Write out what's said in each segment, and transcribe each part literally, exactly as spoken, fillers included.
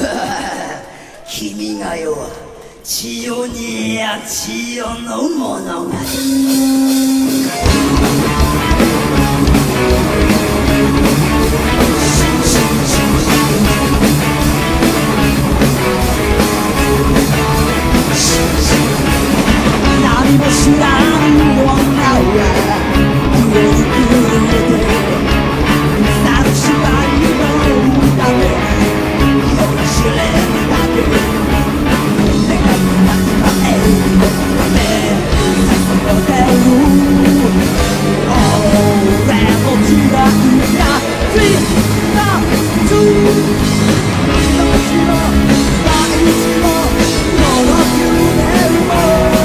君がよ千代にや千代の物語何も知らん女は上に来てさる芝居の歌で酔いしれるだけ願いなくばえるため誘ってる俺の時代がついたついた私も毎日もこの夢も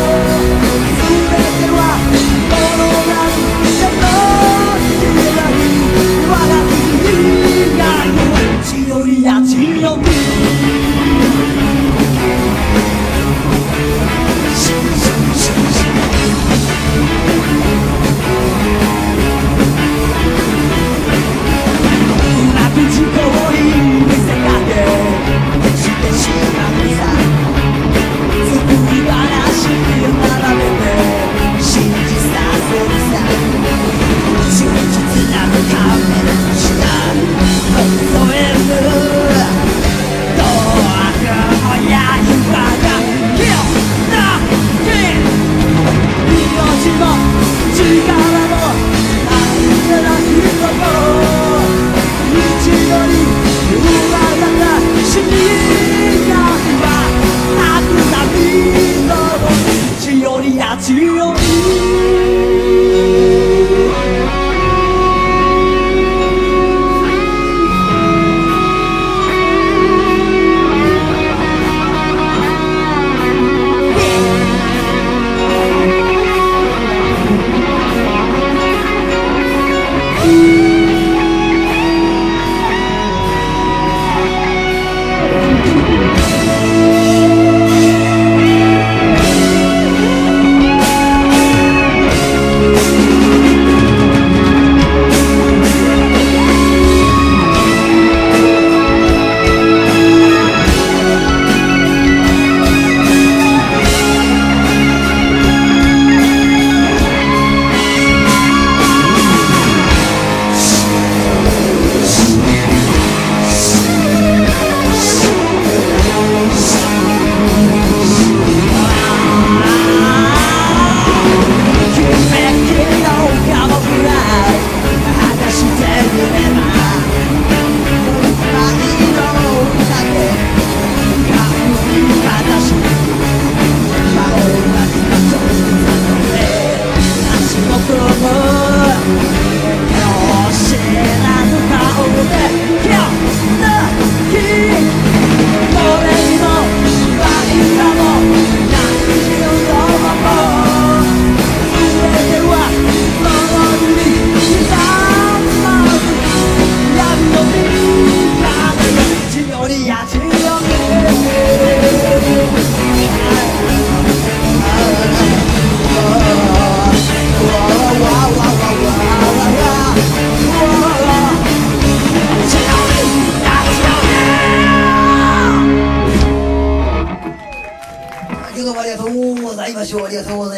ありがとうございましょう。ありがとうございます。